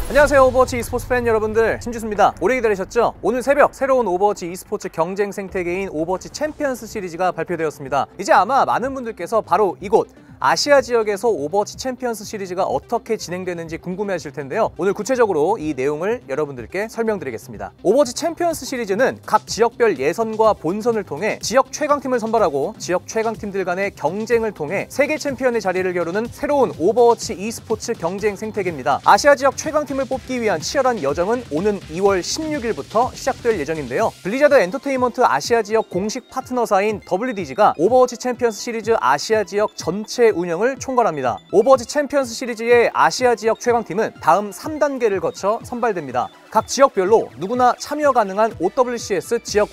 안녕하세요, 오버워치 e스포츠 팬 여러분들, 신주수입니다. 오래 기다리셨죠? 오늘 새벽 새로운 오버워치 e스포츠 경쟁 생태계인 오버워치 챔피언스 시리즈가 발표되었습니다. 이제 아마 많은 분들께서 바로 이곳 아시아 지역에서 오버워치 챔피언스 시리즈가 어떻게 진행되는지 궁금해하실 텐데요. 오늘 구체적으로 이 내용을 여러분들께 설명드리겠습니다. 오버워치 챔피언스 시리즈는 각 지역별 예선과 본선을 통해 지역 최강팀을 선발하고 지역 최강팀들 간의 경쟁을 통해 세계 챔피언의 자리를 겨루는 새로운 오버워치 e스포츠 경쟁 생태계입니다. 아시아 지역 최강팀을 뽑기 위한 치열한 여정은 오는 2월 16일부터 시작될 예정인데요. 블리자드 엔터테인먼트 아시아 지역 공식 파트너사인 WDG가 오버워치 챔피언스 시리즈 아시아 지역 전체 운영을 총괄합니다. 오버워치 챔피언스 시리즈의 아시아 지역 최강팀은 다음 3단계를 거쳐 선발됩니다. 각 지역별로 누구나 참여 가능한 OWCS 지역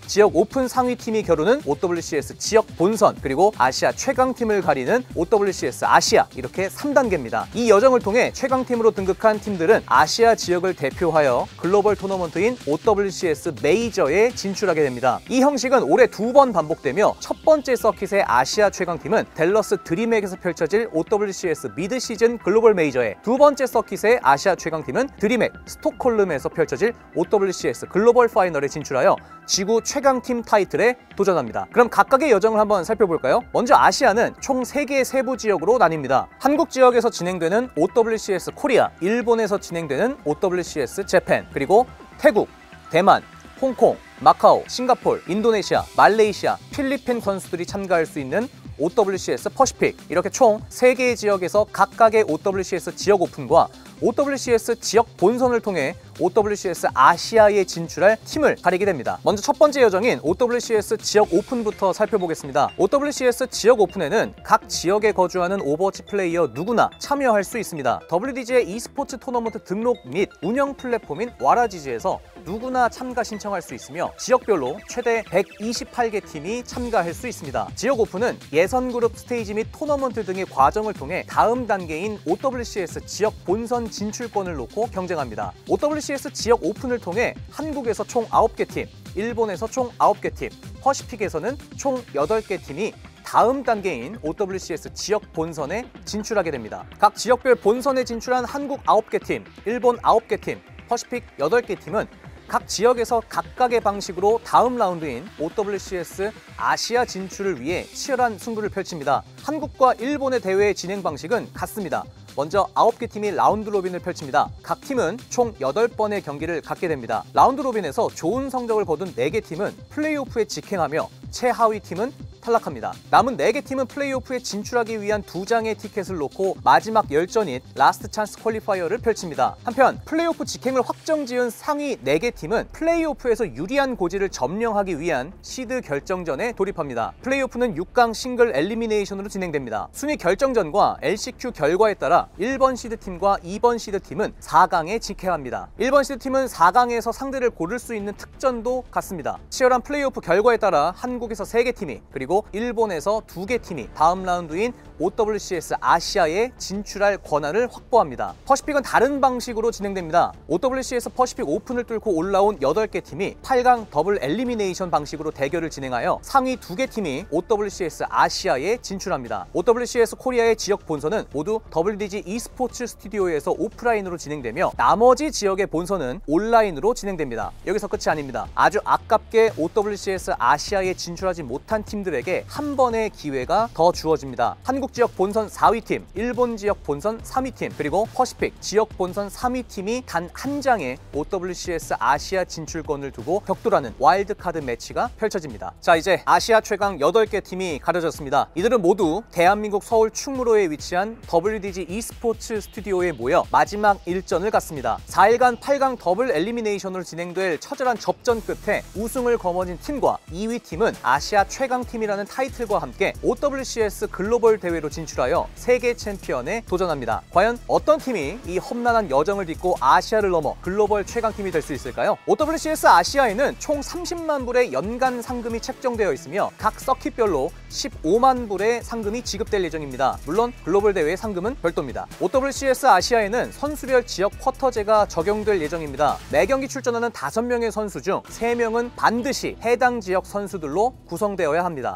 오픈 상위팀이 겨루는 OWCS 지역 본선, 그리고 아시아 최강팀을 가리는 OWCS 아시아, 이렇게 3단계입니다. 이 여정을 통해 최강팀으로 등극한 팀들은 아시아 지역을 대표하여 글로벌 토너먼트인 OWCS 메이저에 진출하게 됩니다. 이 형식은 올해 2번 반복되며 첫 번째 서킷의 아시아 최강팀은 댈러스 드림액에서 펼쳐질 OWCS 미드 시즌 글로벌 메이저에, 두 번째 서킷의 아시아 최강팀은 드림액 스톡홀름에서 펼쳐질 OWCS 글로벌 파이널에 진출하여 지구 최강팀 타이틀에 도전합니다. 그럼 각각의 여정을 한번 살펴볼까요? 먼저 아시아는 총 3개의 세부 지역으로 나뉩니다. 한국 지역에서 진행되는 OWCS 코리아, 일본에서 진행되는 OWCS 재팬, 그리고 태국, 대만, 홍콩, 마카오, 싱가폴, 인도네시아, 말레이시아, 필리핀 선수들이 참가할 수 있는 OWCS 퍼시픽, 이렇게 총 3개의 지역에서 각각의 OWCS 지역 오픈과 OWCS 지역 본선을 통해 OWCS 아시아에 진출할 팀을 가리게 됩니다. 먼저 첫 번째 여정인 OWCS 지역 오픈부터 살펴보겠습니다. OWCS 지역 오픈에는 각 지역에 거주하는 오버워치 플레이어 누구나 참여할 수 있습니다. WDG의 e스포츠 토너먼트 등록 및 운영 플랫폼인 와라지지에서 누구나 참가 신청할 수 있으며 지역별로 최대 128개 팀이 참가할 수 있습니다. 지역 오픈은 예선 그룹 스테이지 및 토너먼트 등의 과정을 통해 다음 단계인 OWCS 지역 본선 진출권을 놓고 경쟁합니다. OWCS 지역 오픈을 통해 한국에서 총 9개 팀, 일본에서 총 9개 팀, 퍼시픽에서는 총 8개 팀이 다음 단계인 OWCS 지역 본선에 진출하게 됩니다. 각 지역별 본선에 진출한 한국 9개 팀, 일본 9개 팀, 퍼시픽 8개 팀은 각 지역에서 각각의 방식으로 다음 라운드인 OWCS 아시아 진출을 위해 치열한 승부를 펼칩니다. 한국과 일본의 대회의 진행 방식은 같습니다. 먼저 9개 팀이 라운드 로빈을 펼칩니다. 각 팀은 총 8번의 경기를 갖게 됩니다. 라운드 로빈에서 좋은 성적을 거둔 4개 팀은 플레이오프에 직행하며 최하위 팀은 탈락합니다. 남은 4개 팀은 플레이오프에 진출하기 위한 2장의 티켓을 놓고 마지막 열전인 라스트 찬스 퀄리파이어를 펼칩니다. 한편 플레이오프 직행을 확정지은 상위 4개 팀은 플레이오프에서 유리한 고지를 점령하기 위한 시드 결정전에 돌입합니다. 플레이오프는 6강 싱글 엘리미네이션으로 진행됩니다. 순위 결정전과 LCQ 결과에 따라 1번 시드팀과 2번 시드팀은 4강에 직행합니다. 1번 시드팀은 4강에서 상대를 고를 수 있는 특전도 갖습니다. 치열한 플레이오프 결과에 따라 한국에서 3개 팀이, 그리고 일본에서 2개 팀이 다음 라운드인 OWCS 아시아에 진출할 권한을 확보합니다. 퍼시픽은 다른 방식으로 진행됩니다. OWCS 퍼시픽 오픈을 뚫고 올라온 8개 팀이 8강 더블 엘리미네이션 방식으로 대결을 진행하여 상위 2개 팀이 OWCS 아시아에 진출합니다. OWCS 코리아의 지역 본선은 모두 WDG e스포츠 스튜디오에서 오프라인으로 진행되며 나머지 지역의 본선은 온라인으로 진행됩니다. 여기서 끝이 아닙니다. 아주 아깝게 OWCS 아시아에 진출하지 못한 팀들에게 한 번의 기회가 더 주어집니다. 한국 지역 본선 4위 팀, 일본 지역 본선 3위 팀, 그리고 퍼시픽 지역 본선 3위 팀이 단 한 장의 OWCS 아시아 진출권을 두고 격돌하는 와일드카드 매치가 펼쳐집니다. 자, 이제 아시아 최강 8개 팀이 가려졌습니다. 이들은 모두 대한민국 서울 충무로에 위치한 WDG e스포츠 스튜디오에 모여 마지막 일전을 갖습니다. 4일간 8강 더블 엘리미네이션으로 진행될 처절한 접전 끝에 우승을 거머쥔 팀과 2위 팀은 아시아 최강팀이라는 타이틀과 함께 OWCS 글로벌 대회로 진출하여 세계 챔피언에 도전합니다. 과연 어떤 팀이 이 험난한 여정을 딛고 아시아를 넘어 글로벌 최강팀이 될 수 있을까요? OWCS 아시아에는 총 30만 불의 연간 상금이 책정되어 있으며 각 서킷별로 15만 불의 상금이 지급될 예정입니다. 물론 글로벌 대회의 상금은 별도입니다. OWCS 아시아에는 선수별 지역 쿼터제가 적용될 예정입니다. 매경기 출전하는 5명의 선수 중 3명은 반드시 해당 지역 선수들로 구성되어야 합니다.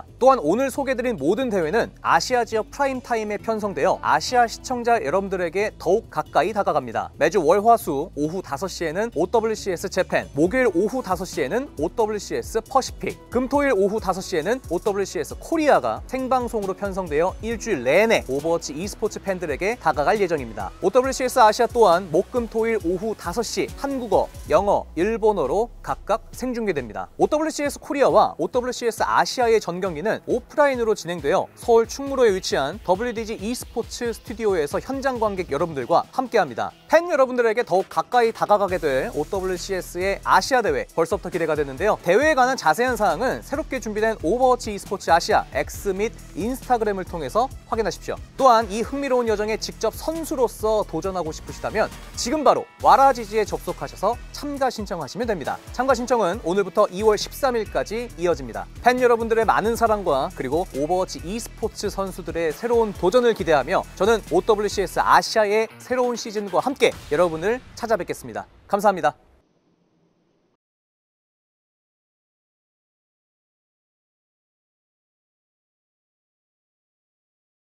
있습니다. 또한 오늘 소개드린 모든 대회는 아시아 지역 프라임타임에 편성되어 아시아 시청자 여러분들에게 더욱 가까이 다가갑니다. 매주 월, 화, 수 오후 5시에는 OWCS 재팬, 목요일 오후 5시에는 OWCS 퍼시픽, 금, 토, 일 오후 5시에는 OWCS 코리아가 생방송으로 편성되어 일주일 내내 오버워치 e스포츠 팬들에게 다가갈 예정입니다. OWCS 아시아 또한 목, 금, 토, 일 오후 5시 한국어, 영어, 일본어로 각각 생중계됩니다. OWCS 코리아와 OWCS 아시아의 전 경기는 오프라인으로 진행되어 서울 충무로에 위치한 WDG e스포츠 스튜디오에서 현장 관객 여러분들과 함께합니다. 팬 여러분들에게 더욱 가까이 다가가게 될 OWCS의 아시아 대회 벌써부터 기대가 되는데요. 대회에 관한 자세한 사항은 새롭게 준비된 오버워치 e스포츠 아시아 X 및 인스타그램을 통해서 확인하십시오. 또한 이 흥미로운 여정에 직접 선수로서 도전하고 싶으시다면 지금 바로 와라지지에 접속하셔서 참가 신청하시면 됩니다. 참가 신청은 오늘부터 2월 13일까지 이어집니다. 팬 여러분들의 많은 사랑과 그리고 오버워치 e스포츠 선수들의 새로운 도전을 기대하며 저는 OWCS 아시아의 새로운 시즌과 함께 여러분을 찾아뵙겠습니다. 감사합니다.